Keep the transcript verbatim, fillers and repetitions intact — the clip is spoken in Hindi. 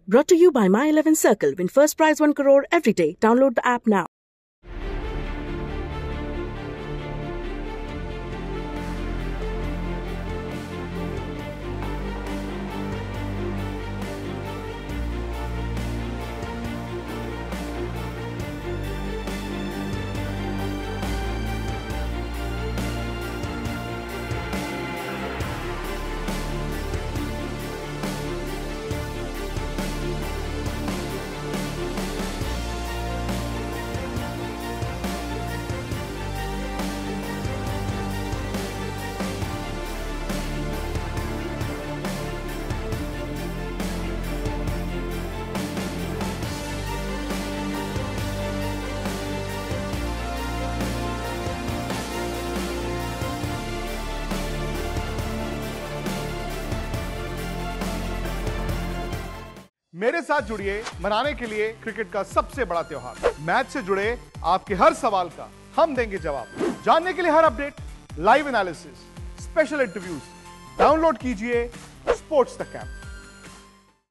Brought to you by My eleven Circle. Win first prize one crore every day. Download the app now. मेरे साथ जुड़िए मनाने के लिए क्रिकेट का सबसे बड़ा त्योहार। मैच से जुड़े आपके हर सवाल का हम देंगे जवाब। जानने के लिए हर update, live analysis, special interviews, download कीजिए स्पोर्ट्स तक ऐप।